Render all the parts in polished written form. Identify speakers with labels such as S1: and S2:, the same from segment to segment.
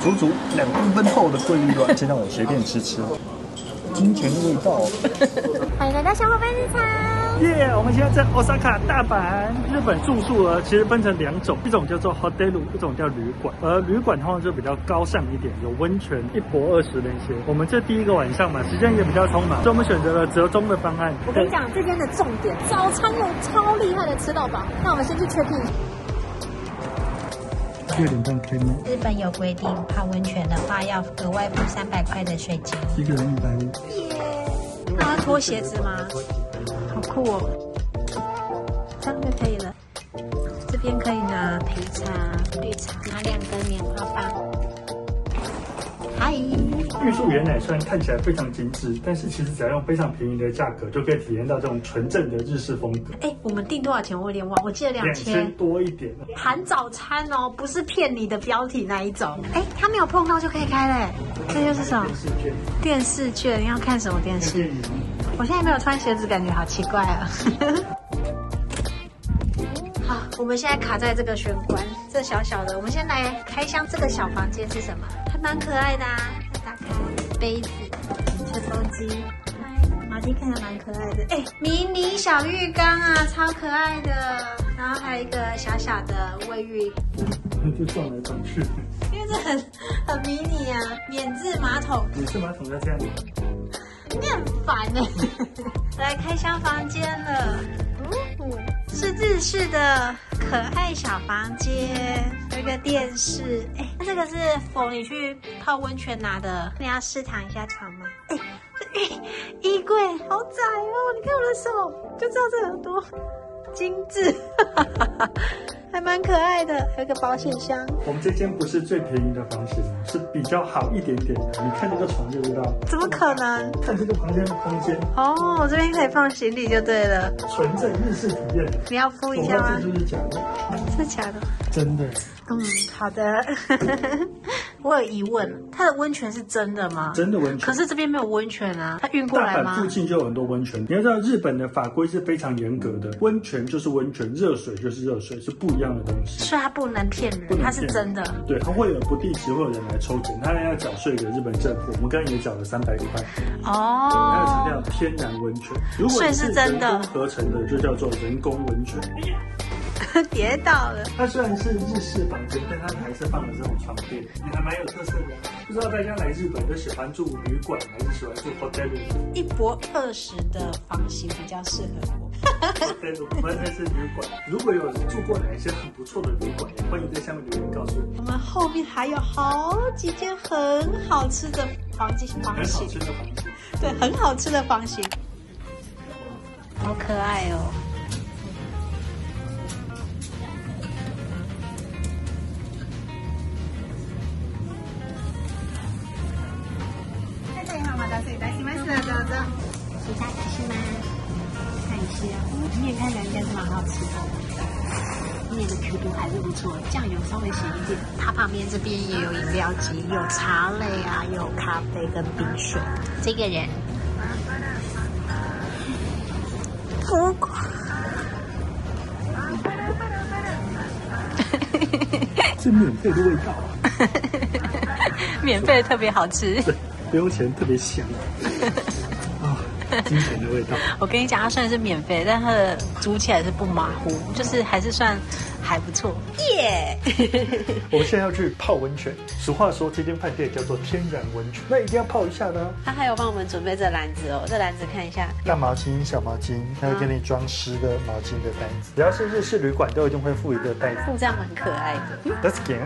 S1: 足足2公分厚的鲑鱼卵，先让我随便吃吃，金钱的味道。
S2: 欢迎来到小伙伴日常。
S1: 耶！我们现在在 Osaka 大阪。日本住宿其实分成2种，一种叫做 hotel， 一种叫旅馆。而旅馆通常就比较高尚一点，有温泉，1泊20那些。我们这第一个晚上嘛，时间也比较匆忙，所以我们选择了折中的方案。
S2: 我跟你讲，这间的重点，早餐有超厉害的吃到饱。那我们先去 check in。
S1: 6点半开门。
S2: 日本有规定，泡温泉的话要额外付300块的税金，
S1: 一个人150。
S2: 耶！那要脱鞋子吗？好酷哦！这样就可以了。这边可以拿焙茶、绿茶，拿2根棉花棒。嗨！
S1: 玉树原奶虽然看起来非常精致，但是其实只要用非常便宜的价格，就可以体验到这种纯正的日式风格。
S2: 我们订多少钱？我有点忘，我记得2000
S1: 多一点，
S2: 含早餐哦，不是骗你的标题那一种。它没有碰到就可以开嘞，这就是什么？电视券。你要看什么电视？我现在没有穿鞋子，感觉好奇怪啊。好，我们现在卡在这个玄关，这小小的，我们先来开箱这个小房间是什么？还蛮可爱的啊，打开杯子、吹风机，马蒂看起来蛮可爱的，迷你小浴缸啊，超可爱的。然后还有一个小小的卫浴，
S1: 就撞来撞去，
S2: 因为这很迷你啊。免治马桶，
S1: 免治马桶要这样，
S2: 你很烦来开箱房间了，是日式的可爱小房间，有一个电视。这个是否你去泡温泉拿的？你要试躺一下床吗？这衣柜好窄哦，你看我的手，就知道这有多精致，还蛮可爱的，还有一个保险箱。我们这间不是最便宜的房型，是比较好一点点的。你看这个床就知道。怎么可能？看这个房间的空间。哦，这边可以放行李就对了。纯正日式体验。你要敷一下吗？这就是假的。是假的。真的。好的。我有疑问，它的温泉是真的吗？真的温泉。可是这边没有温泉啊，它运过来吗？大阪附近就有很多温泉。你要知道，日本的法规是非常严格的，温泉就是温泉，热水就是热水，是不一样的东西。所以它不能骗人，它是真的。对，它会有不定期会有人来抽检，他要缴税给日本政府。我们刚刚也缴了300块。哦。还有强调天然温泉，如果是人工合成的，就叫做人工温泉。跌倒了。它虽然是日式房间，但它还是放了这种床垫，也还蛮有特色的。不知道大家来日本是喜欢住旅馆还是喜欢住 hotel？ 1泊20的房型比较适合我。hotel 完全是旅馆。如果有住过哪一些很不错的旅馆，也欢迎在下面留言告诉我。我们后面还有好几间很好吃的房型。很好吃的房型。对，很好吃的房型。好可爱哦。看一下，面看起来应该是蛮好吃的，面的 Q 度还是不错，酱油稍微咸一点。它旁边这边也有饮料机，有茶类啊，有咖啡跟冰水。这个人，浮夸，是免费的味道啊！免费特别好吃，对，不用钱特别香。金钱的味道。我跟你讲，它虽然是免费，但它的煮起来是不马虎，就是还是算还不错。耶！我们现在要去泡温泉。俗话说，这间饭店叫做天然温泉，那一定要泡一下的。他还有帮我们准备这篮子哦，这篮子看一下，大毛巾、小毛巾，还有给你装湿的毛巾的袋子。只要是日式旅馆，都一定会附一个袋子。附这样蛮可爱的。Let's get。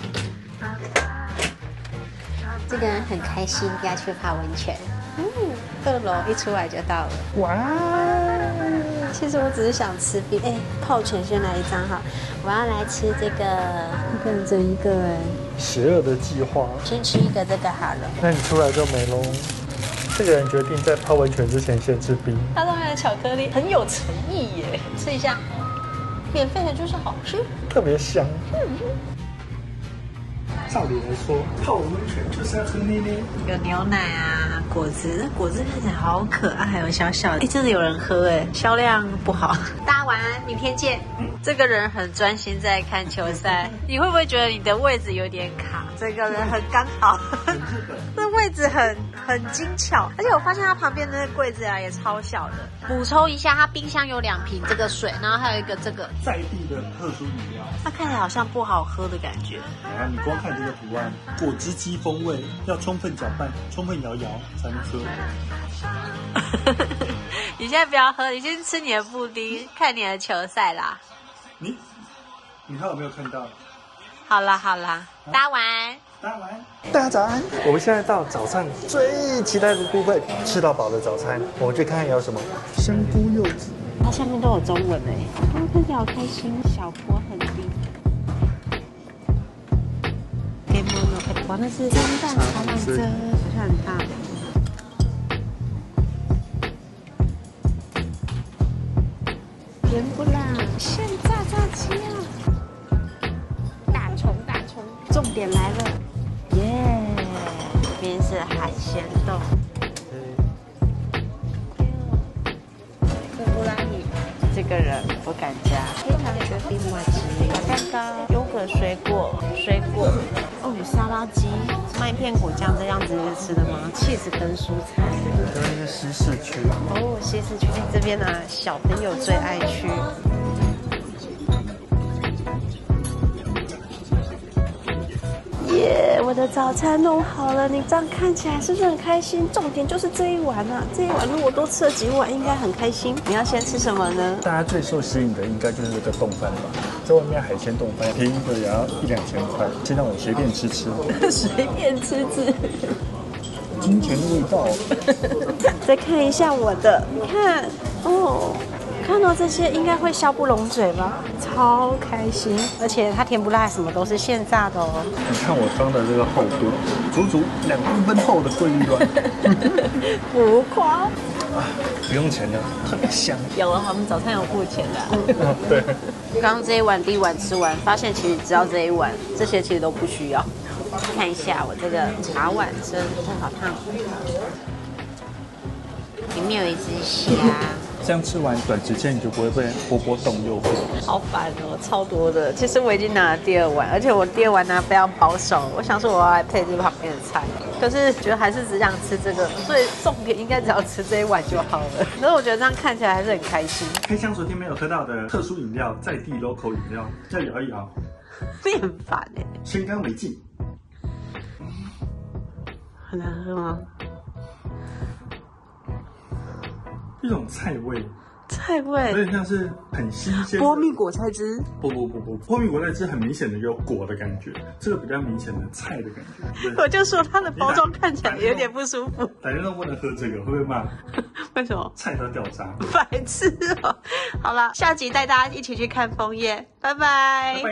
S2: 这个人很开心要去泡温泉。2楼一出来就到了。哇！其实我只是想吃冰。泡泉先来一张哈，我要来吃这个。看这一个邪恶的计划。先吃一个这个好了。那你出来就没喽。这个人决定在泡温泉之前先吃冰。它上面的巧克力很有诚意耶，吃一下。免费的就是好吃，特别香。照理来说，泡温泉就是要喝奶奶，有牛奶啊，果汁看起来好可爱哦，小小的，真的有人喝哎，销量不好。大家晚安，明天见。 这个人很专心在看球赛，你会不会觉得你的位置有点卡？这个人很刚好，这位置很精巧，而且我发现他旁边的那个柜子啊也超小的。补充一下，他冰箱有2瓶这个水，然后还有一个这个
S1: 在地的特殊饮料，
S2: 它看起来好像不好喝的感觉。
S1: 啊，你光看这个图案，果汁机风味，要充分搅拌，充分摇才能喝。
S2: 你现在不要喝，你先吃你的布丁，看你的球赛啦。
S1: 你看有没有看到？
S2: 好啦，大家晚安。
S1: 大家早安！我们现在到早上最期待的部分，吃到饱的早餐。我们去看看有什么香菇柚子。
S2: 它下面都有中文哎，看起来好开心。小坡很低。给猫猫，哇，那是蒸蛋炒满蒸，好像很大。甜不辣，现炸炸鸡啊！大葱，重点来了，耶！这边是海鲜冻。布拉米，这个人我敢加。黑糖雪冰玛奇，蛋糕，优格水果，哦，沙拉鸡，麦片果酱这样子吃的吗？cheese跟蔬菜。
S1: 这边是西市区。
S2: 哦，西市区这边呢，小朋友最爱去。耶！我的早餐弄好了，你这样看起来是不是很开心？重点就是这一碗啊，这一碗如果多吃了几碗，应该很开心。你要先吃什么呢？
S1: 大家最受吸引的应该就是这个冻饭吧，在外面海鲜冻饭便宜的也要1-2千块，现在我随便吃，
S2: 随便吃。
S1: 金钱的味道。
S2: 再看一下我的，你看哦。看到这些应该会笑不拢嘴吧，超开心，而且它甜不辣，什么都是现炸的哦。
S1: 你看我装的这个厚度，足足2公分厚的桂鱼卵，
S2: 浮夸。
S1: 不用钱的，特别香。
S2: 有啊，我们早餐有付钱的。
S1: 对。
S2: 刚刚这一碗第一碗吃完，发现其实只要这一碗，这些其实都不需要。看一下我这个茶碗蒸，好烫，里面有一只虾。
S1: 这样吃完，短时间你就不会被波波冻诱惑。
S2: 好烦哦，超多的。其实我已经拿了第2碗，而且我第2碗拿非常保守。我想说我要来配这旁边的菜，可是觉得还是只想吃这个，所以重点应该只要吃这一碗就好了。可是我觉得这样看起来还是很开心。
S1: 开箱昨天没有喝到的特殊饮料，在地 local 饮料，要摇一摇。
S2: 你很烦哎。
S1: 先干为敬。
S2: 很难喝吗？
S1: 一种菜味，
S2: 有
S1: 点像是很新鲜。
S2: 波蜜果菜汁？
S1: 不，波蜜果菜汁很明显的有果的感觉，这个比较明显的菜的感觉。
S2: 我就说它的包装看起来有点不舒服。
S1: 大家都不能喝这个，会不会骂？
S2: 为什么？
S1: 菜都掉渣。
S2: 白痴哦！好了，下集带大家一起去看枫叶，拜拜。